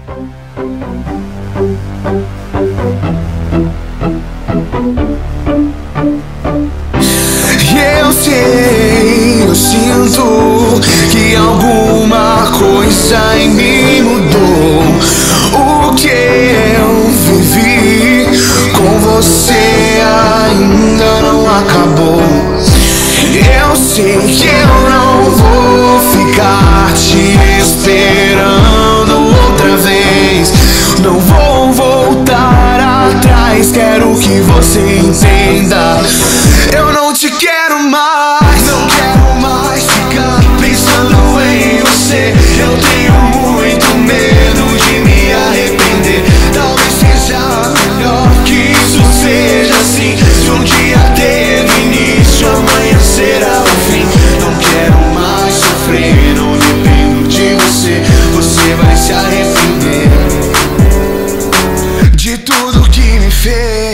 Eu sei, eu sinto que alguma coisa em mim mudou. O que eu vivi com você ainda não acabou. Eu sei que eu não vou ficar te esperando outra vez. Não vou voltar atrás, quero que você entenda. Eu não te quero mais, não quero mais ficar pensando em você. Eu tenho muito medo de me arrepender. Talvez seja melhor que isso seja assim. Se um dia teve início, amanhã será o fim. Não quero mais sofrer, não dependo de você. Você vai se arrepender de tudo que me fez.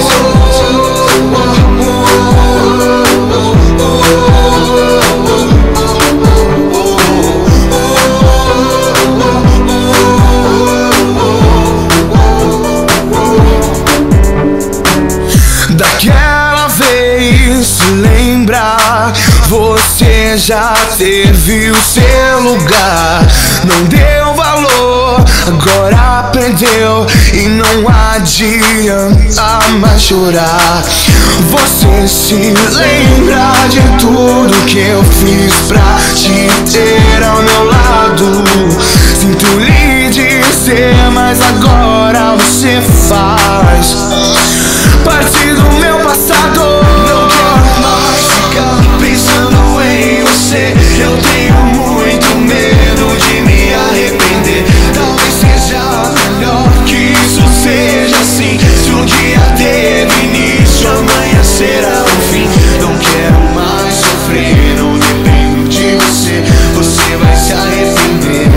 Daquela vez, lembra, você já teve o seu lugar. Não deu valor, agora aprendeu. E não adianta mais chorar. Você se lembra de tudo que eu fiz pra te ter ao meu lado. Sinto lhe dizer, mas agora você faz parte do meu passado. Não quero mais ficar pensando em você. Eu tenho muito medo de me arrepender. Talvez seja melhor que isso seja assim. Se um dia teve início, amanhã será o fim. Não quero mais sofrer, não dependo de você. Você vai se arrepender.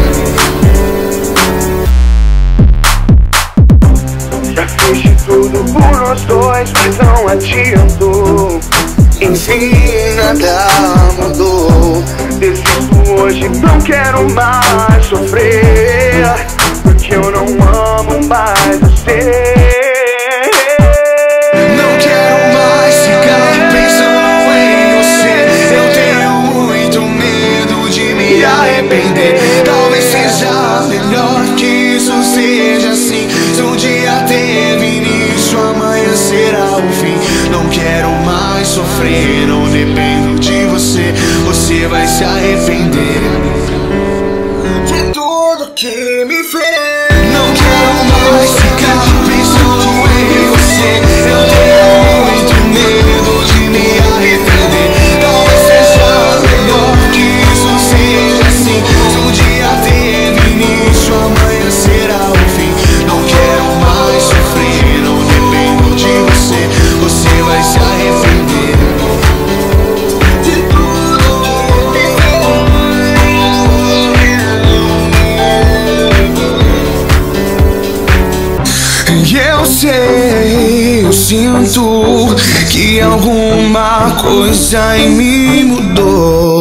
Já fiz de tudo por nós dois, mas não adiantou. Enfim, nada mudou. Desisto hoje, não quero mais sofrer, porque eu não amo mais você. Não quero mais ficar pensando em você. Eu tenho muito medo de me arrepender. Talvez seja melhor que isso seja assim. Se um dia teve início, amanhã será o fim. Não quero mais sofrer, não dependo de você. Você vai se arrepender de tudo que me fez. Não quero mais ficar pensando em você. Eu tenho muito medo de me arrepender. Talvez seja melhor que isso seja assim. Se um dia teve início, amanhã será o fim. Não quero mais sofrer, não dependo de você. Você vai se arrepender de tudo que me fez. E eu sei, eu sinto que alguma coisa em mim mudou.